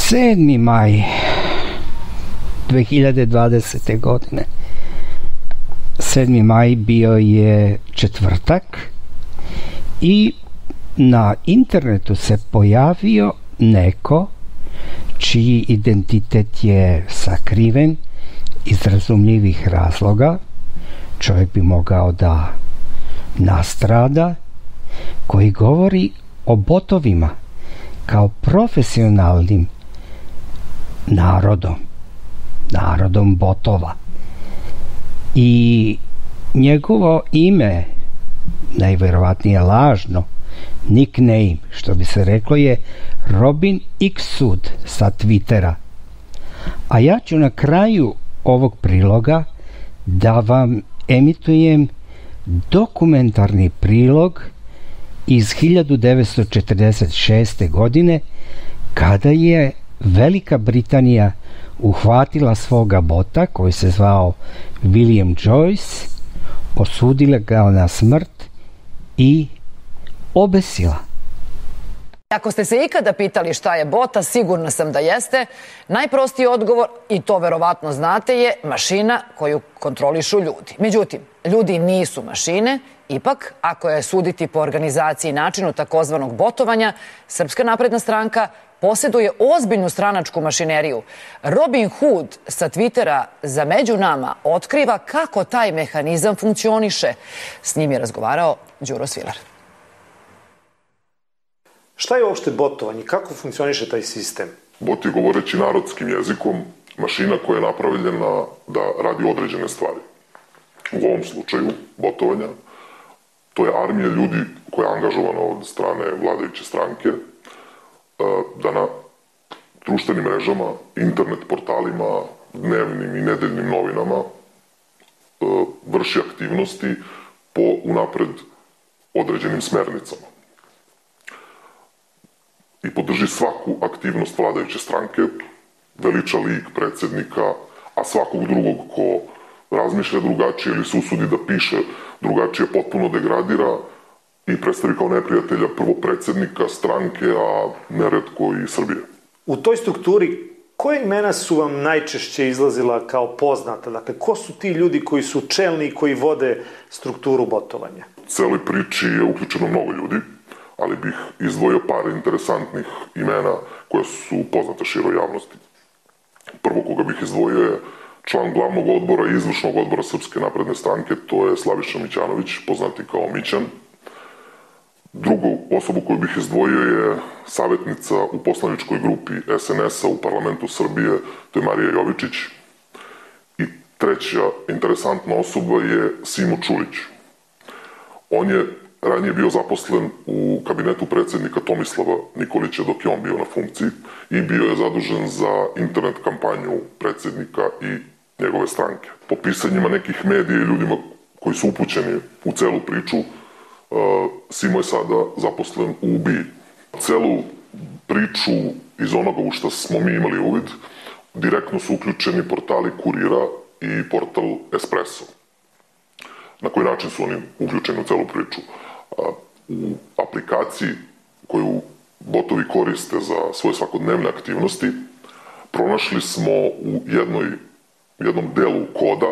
7. maj 2020. godine. 7. maj bio je četvrtak i na internetu se pojavio neko čiji identitet je sakriven iz razumljivih razloga. Čovjek bi mogao da nastrada, koji govori o botovima kao profesionalnim narodom botova. I njegovo ime, najverovatnije lažno, nickname, što bi se reklo, je Robin X-Sud sa Twittera. A ja ću na kraju ovog priloga da vam emitujem dokumentarni prilog iz 1946. godine, kada je Velika Britanija uhvatila svoga bota koji se zvao William Joyce, osudila ga na smrt i obesila. Ako ste se ikada pitali šta je bot, a sigurna sam da jeste, najprostiji odgovor, i to verovatno znate, je mašina koju kontrolišu ljudi. Međutim, ljudi nisu mašine. Ipak, ako je suditi po organizaciji i načinu takozvanog botovanja, Srpska napredna stranka posjeduje ozbiljnu stranačku mašineriju. Robin Hood sa Twittera za Među nama otkriva kako taj mehanizam funkcioniše. S njim je razgovarao Đuro Svilar. Šta je uopšte botovanje? Kako funkcioniše taj sistem? Bot je, govoreći narodskim jezikom, mašina koja je napravljena da radi određene stvari. U ovom slučaju botovanja to je armija ljudi koja je angažovana od strane vladajuće stranke da na društvenim mrežama, internet portalima, dnevnim i nedeljnim novinama vrši aktivnosti po unapred određenim smernicama i podrži svaku aktivnost vladajuće stranke, veliča lik predsjednika, a svakog drugog ko razmišlja drugačije ili se usudi da piše drugačije potpuno degradira i predstavi kao neprijatelja prvo predsjednika stranke, a neretko i Srbije. U toj strukturi koje imena su vam najčešće izlazila kao poznata? Dakle, ko su ti ljudi koji su čelni i koji vode strukturu botovanja? U celoj priči je uključeno mnogo ljudi, ali bih izdvojio par interesantnih imena koja su poznate široj javnosti. Prvo koga bih izdvojio je član glavnog odbora i izvršnog odbora Srpske napredne stranke, to je Slaviša Mićanović, poznati kao Mićan. Drugu osobu koju bih izdvojio je savjetnica u poslaničkoj grupi SNS-a u parlamentu Srbije, to je Marija Jovičić. I treća interesantna osoba je Simo Čulić. On je ranije bio zaposlen u kabinetu predsjednika Tomislava Nikolića dok je on bio na funkciji i bio je zadužen za internet kampanju predsjednika i njegove stranke. Po pisanjima nekih medija i ljudima koji su upućeni u celu priču, Simo je sada zaposlen u BIA. Celu priču iz onoga u što smo mi imali uvid, direktno su uključeni portali Kurira i portal Espresso. Na koji način su oni uključeni u celu priču? U aplikaciji koju botovi koriste za svoje svakodnevne aktivnosti pronašli smo u jednom delu koda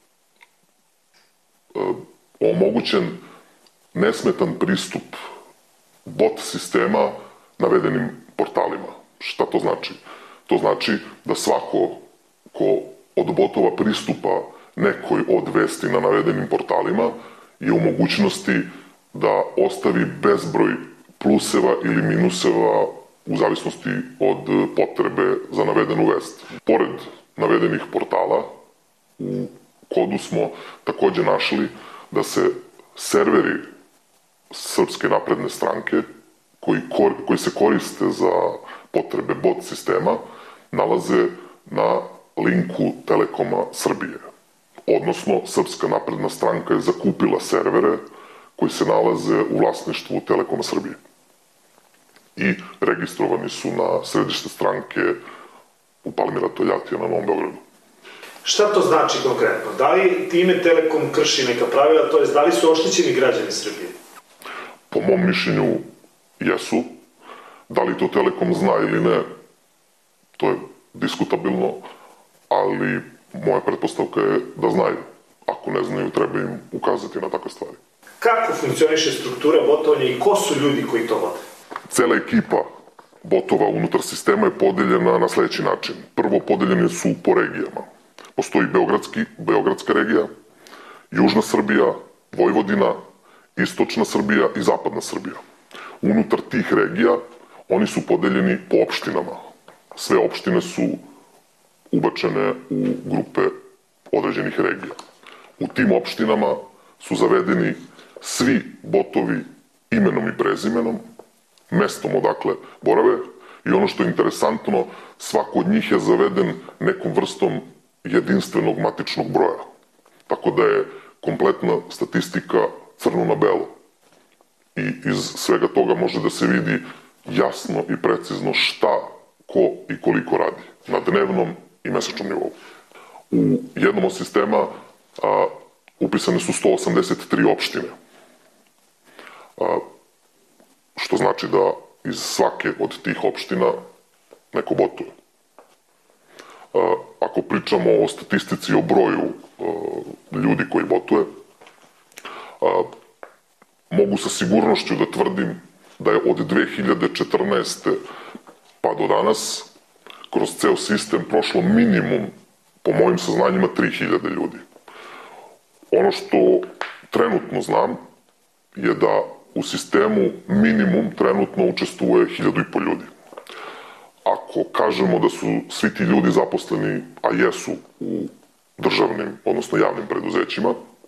omogućen nesmetan pristup bot sistema navedenim portalima. Šta to znači? To znači da svako ko od botova pristupa nekoj od vesti na navedenim portalima je u mogućnosti da ostavi bezbroj pluseva ili minuseva u zavisnosti od potrebe za navedenu vest. Pored navedenih portala, u kodu smo takođe našli da se serveri Srpske napredne stranke koji se koriste za potrebe bot sistema nalaze na linku Telekoma Srbije. Odnosno, Srpska napredna stranka je zakupila servere koji se nalaze u vlasništvu Telekoma Srbije i registrovani su na središte stranke u Palmira Toljatija na Novom Beogradu. Šta to znači konkretno? Da li time Telekom krši neka pravila, to jest da li su oštećeni građani Srbije? Po mom mišljenju jesu. Da li to Telekom zna ili ne, To je diskutabilno, ali moja pretpostavka je da znaju. Ako ne znaju, treba im ukazati na takve stvari. Kako funkcioniše struktura botovanja i ko su ljudi koji to vode? Cela ekipa botova unutar sistema je podeljena na sledeći način. Prvo, podeljeni su po regijama. Postoji Beogradska regija, Južna Srbija, Vojvodina, Istočna Srbija i Zapadna Srbija. Unutar tih regija oni su podeljeni po opštinama. Sve opštine su ubačene u grupe određenih regija. U tim opštinama su zavedeni svi botovi imenom i prezimenom, mestom odakle borave i ono što je interesantno, svako od njih je zaveden nekom vrstom jedinstvenog matičnog broja. Tako da je kompletna statistika crno na belo. I iz svega toga može da se vidi jasno i precizno šta, ko i koliko radi na dnevnom i mesečnom nivou. U jednom od sistema upisane su 183 opštine, što znači da iz svake od tih opština neko botuje. Ako pričamo o statistici, o broju ljudi koji botuje, mogu sa sigurnošću da tvrdim da je od 2014. pa do danas kroz ceo sistem prošlo minimum, po mojim saznanjima, 3000 ljudi. Ono što trenutno znam je da u sistemu minimum trenutno učestvuje 1500 ljudi. Ako kažemo da su svi ti ljudi zaposleni, a jesu u državnim, odnosno javnim preduzećima,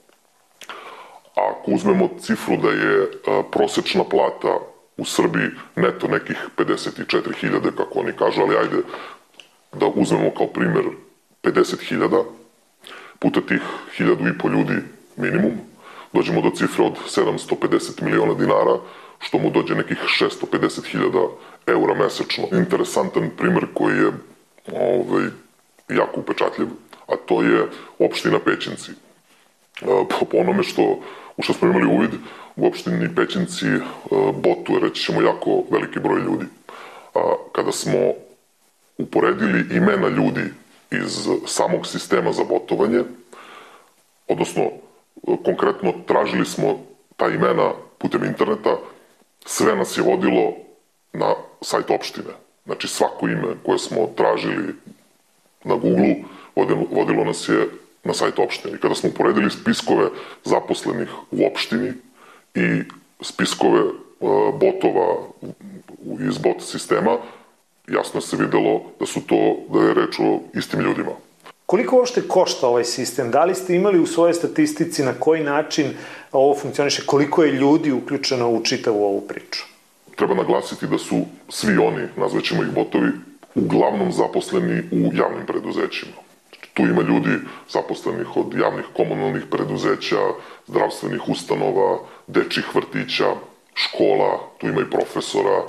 a ako uzmemo cifru da je prosečna plata u Srbiji neto nekih 54.000, kako oni kažu, ali ajde da uzmemo kao primer 50.000, puta tih 1500 ljudi minimum, dođemo do cifre od 750 miliona dinara, što mu dođe nekih 650.000 eura mesečno. Interesantan primer koji je jako upečatljiv, a to je opština Pećinci. Po onome u što smo imali uvid, u opštini Pećinci botuje, reći ćemo, jako veliki broj ljudi. Kada smo uporedili imena ljudi iz samog sistema za botovanje, odnosno konkretno tražili smo ta imena putem interneta, sve nas je vodilo na sajt opštine. Znači svako ime koje smo tražili na Google vodilo nas je na sajt opštine. I kada smo uporedili spiskove zaposlenih u opštini i spiskove botova iz bot sistema, jasno se videlo da je reč o istim ljudima. Koliko uopšte košta ovaj sistem? Da li ste imali u svojoj statistici na koji način ovo funkcioniše? Koliko je ljudi uključeno u čitavu ovu priču? Treba naglasiti da su svi oni, nazvaćemo ih botovi, uglavnom zaposleni u javnim preduzećima. Tu ima ljudi zaposlenih od javnih komunalnih preduzeća, zdravstvenih ustanova, dečjih vrtića, škola, tu ima i profesora.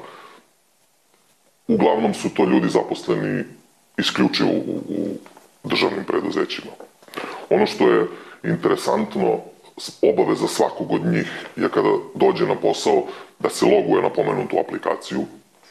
Uglavnom su to ljudi zaposleni isključivo u državnim preduzećima. Ono što je interesantno, obaveza svakog od njih je kada dođe na posao da se loguje na pomenutu aplikaciju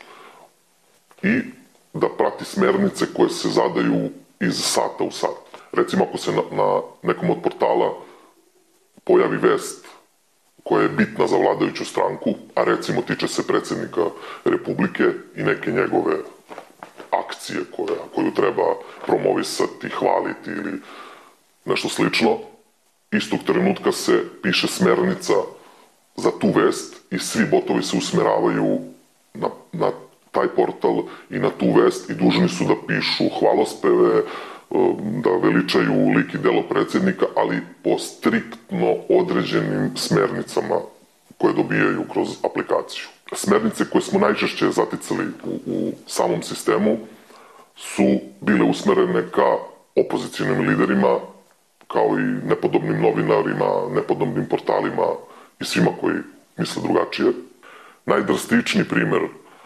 i da prati smernice koje se zadaju iz sata u sat. Recimo, ako se na nekom od portala pojavi vest koja je bitna za vladajuću stranku, a recimo tiče se predsednika Republike i neke njegove akcije koju treba promovisati, hvaliti ili nešto slično, istog trenutka se piše smernica za tu vest i svi botovi se usmeravaju na taj portal i na tu vest i dužni su da pišu hvalospeve, da veličaju lik i delo predsednika, ali po striktno određenim smernicama koje dobijaju kroz aplikaciju. Smernice koje smo najčešće zaticali u samom sistemu su bile usmerene ka opozicionim liderima, kao i nepodobnim novinarima, nepodobnim portalima i svima koji misle drugačije. Najdrastičniji primer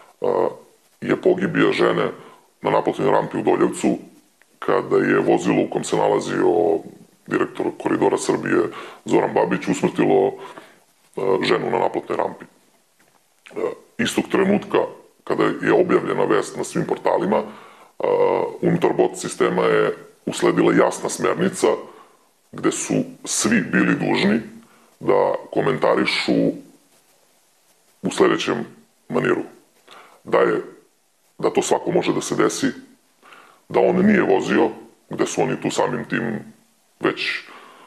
je pogibija žene na naplatnoj rampi u Doljevcu, kada je vozilo u kom se nalazio direktor Koridora Srbije Zoran Babić usmrtilo ženu na naplatnoj rampi. Istog trenutka, kada je objavljena vest na svim portalima, unutar bot sistema je usledila jasna smernica gde su svi bili dužni da komentarišu u sledećem maniru. Da to svako može da se desi, da on nije vozio, gde su oni tu samim tim već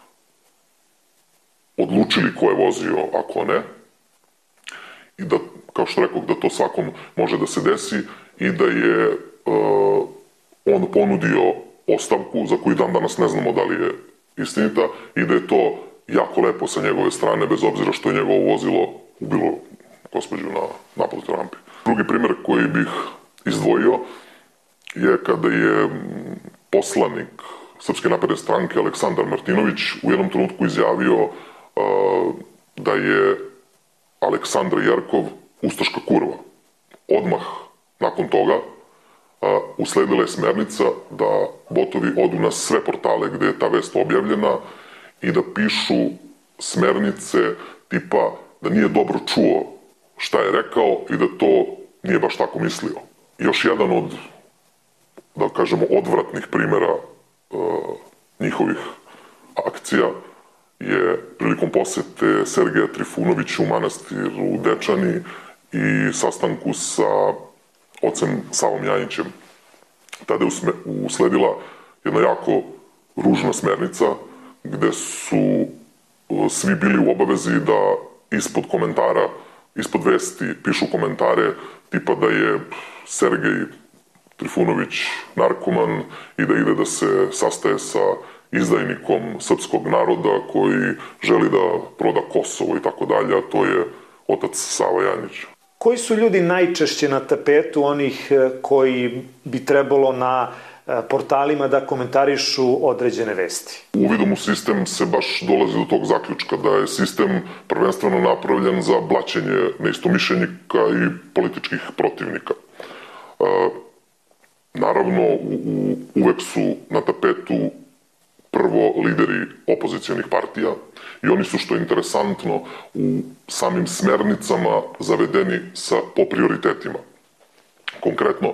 odlučili ko je vozio, a ko ne. I da, kao što rekao, da to svakom može da se desi i da je on ponudio ostavku za koju dan danas ne znamo da li je istinita i da je to jako lepo sa njegove strane, bez obzira što je njegovo vozilo ubilo gospođu na naplatnoj rampi. Drugi primjer koji bih izdvojio je kada je poslanik Srpske napredne stranke Aleksandar Martinović u jednom trenutku izjavio da je Aleksandra Jerkov ustaška kurva. Odmah nakon toga usledila je smernica da botovi odu na sve portale gde je ta vest objavljena i da pišu smernice tipa da nije dobro čuo šta je rekao i da to nije baš tako mislio. Još jedan od, da kažemo, odvratnih primjera njihovih akcija je prilikom posete Sergeja Trifunovića u manastiru Dečani i sastanku sa ocem Savom Janjićem. Tada je usledila jedna jako ružna smernica gde su svi bili u obavezi da ispod komentara, ispod vesti pišu komentare tipa da je Sergej Trifunović narkoman i da ide da se sastaje sa izdajnikom srpskog naroda koji želi da proda Kosovo i tako dalje, a to je otac Sava Janjić. Koji su ljudi najčešće na tapetu onih koji bi trebalo na portalima da komentarišu određene vesti? Uvidom u sistem se baš dolazi do tog zaključka da je sistem prvenstveno napravljen za blaćenje neistomišljenika i političkih protivnika. Naravno, uvek su na tapetu prvo lideri opozicionih partija i oni su, što je interesantno, u samim smernicama zavedeni po prioritetima. Konkretno,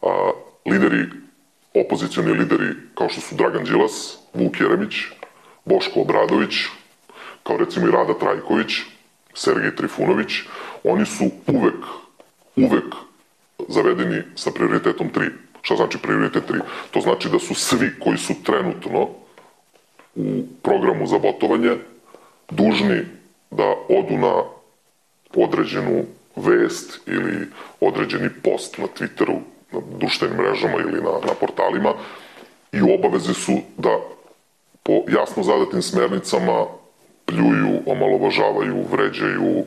opozicioni lideri kao što su Dragan Đilas, Vuk Jeremić, Boško Obradović, kao recimo i Rada Trajković, Sergej Trifunović, oni su uvek zavedeni sa prioritetom 3. Šta znači prioritet 3? To znači da su svi koji su trenutno u programu za botovanje dužni da odu na određenu vest ili određeni post na Twitteru, na društvenim mrežama ili na portalima i u obavezi su da po jasno zadatim smernicama pljuju, omalovažavaju, vređaju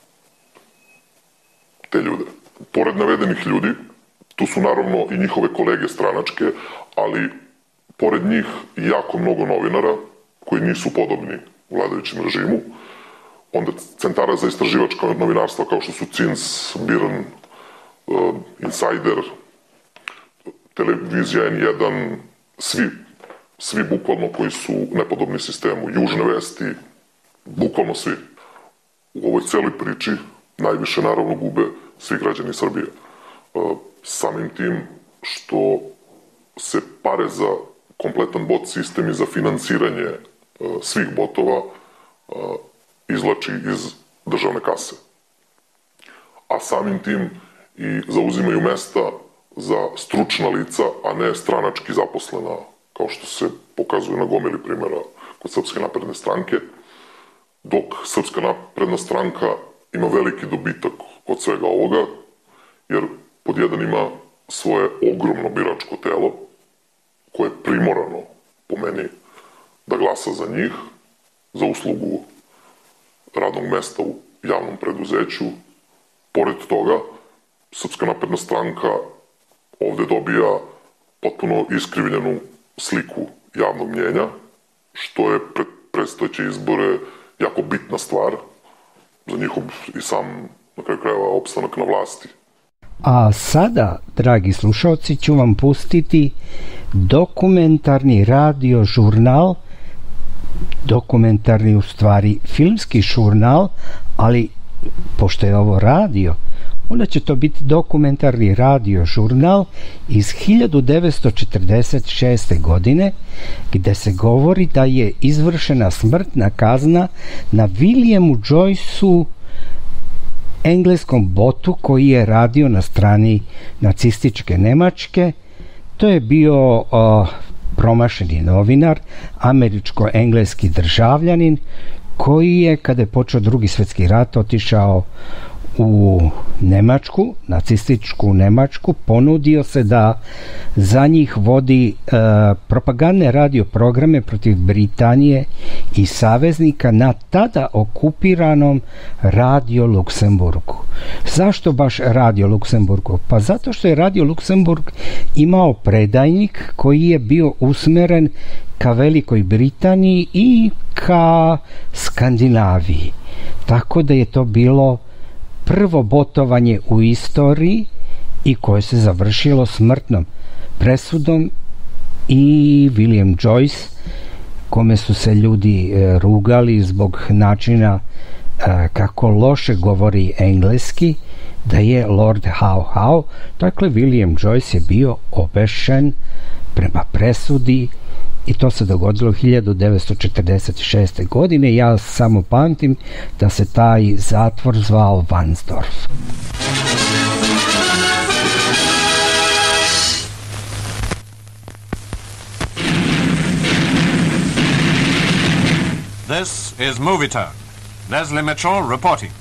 te ljude. Pored navedenih ljudi, tu su naravno i njihove kolege stranačke, ali pored njih jako mnogo novinara koji nisu podobni vladajućem režimu, onda centara za istraživačko novinarstvo kao što su CINS, BIRN, Insider, televizija N1, svi bukvalno koji su nepodobni sistemu, Južne vesti, bukvalno svi. U ovoj celoj priči najviše naravno gube svi građani Srbije. Samim tim što se pare za kompletan bot sistem i za finansiranje svih botova izvlači iz državne kase. A samim tim i zauzimaju mesta za stručna lica, a ne stranački zaposlena, kao što se pokazuje na gomili primjera kod Srpske napredne stranke, dok Srpska napredna stranka ima veliki dobitak od svega ovoga, jer pod jedan ima svoje ogromno biračko telo, koje je primorano, po meni, da glasa za njih, za uslugu radnog mesta u javnom preduzeću. Pored toga, Srpska napredna stranka ovde dobija potpuno iskrivljenu sliku javnog mnjenja, što je pred predstojeće izbore jako bitna stvar za njihov i sam, na kraju krajeva, opstanak na vlasti. A sada, dragi slušalci, ću vam pustiti dokumentarni radio žurnal, dokumentarni u stvari filmski žurnal, ali pošto je ovo radio, onda će to biti dokumentarni radio žurnal iz 1946. godine, gde se govori da je izvršena smrtna kazna na Williamu Joyceu, engleskom botu koji je radio na strani nacističke Nemačke. To je bio promašeni novinar, američko-engleski državljanin, koji je, kada je počeo Drugi svjetski rat, otišao u Nemačku, nacističku Nemačku, ponudio se da za njih vodi propagandne radio programe protiv Britanije i saveznika na tada okupiranom Radio Luksemburgu. Zašto baš Radio Luksemburgu? Pa zato što je Radio Luksemburg imao predajnik koji je bio usmeren ka Velikoj Britaniji i ka Skandinaviji. Tako da je to bilo prvo botovanje u istoriji i koje se završilo smrtnom presudom, i William Joyce, kome su se ljudi rugali zbog načina kako loše govori engleski, da je Lord Howe. Dakle, William Joyce je bio obešen prema presudi i to se dogodilo 1946. godine. Ja samo pamtim da se taj zatvor zvao Varnsdorf. This is Movie Tone. Leslie Mitchell reporting.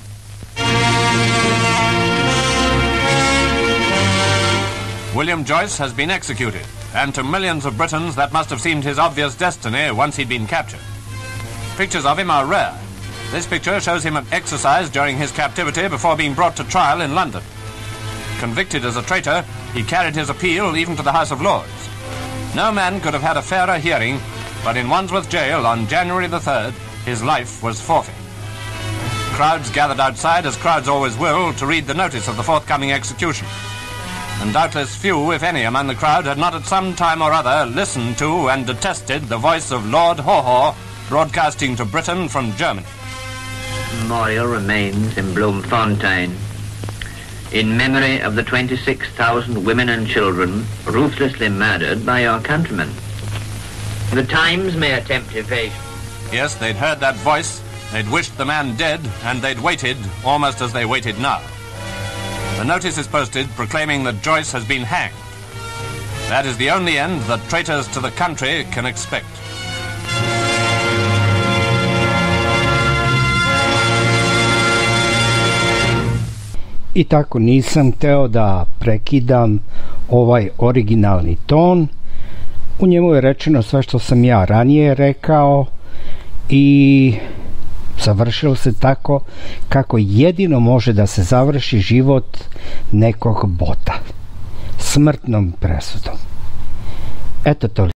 William Joyce has been executed, and to millions of Britons that must have seemed his obvious destiny once he'd been captured. Pictures of him are rare. This picture shows him at exercise during his captivity before being brought to trial in London. Convicted as a traitor, he carried his appeal even to the House of Lords. No man could have had a fairer hearing, but in Wandsworth Jail on January the 3rd, his life was forfeit. Crowds gathered outside, as crowds always will, to read the notice of the forthcoming execution. And doubtless few, if any, among the crowd had not at some time or other listened to and detested the voice of Lord Haw-Haw broadcasting to Britain from Germany. Memorial remains in Bloemfontein in memory of the 26,000 women and children ruthlessly murdered by your countrymen. The Times may attempt evasion. Yes, they'd heard that voice, they'd wished the man dead, and they'd waited almost as they waited now. The notice is posted proclaiming that Joyce has been hanged. That is the only end that traitors to the country can expect. I tako nisam hteo da prekidam ovaj originalni ton. U njemu je rečeno sve što sam ja ranije rekao i završilo se tako kako jedino može da se završi život nekog bota, smrtnom presudom. Eto to.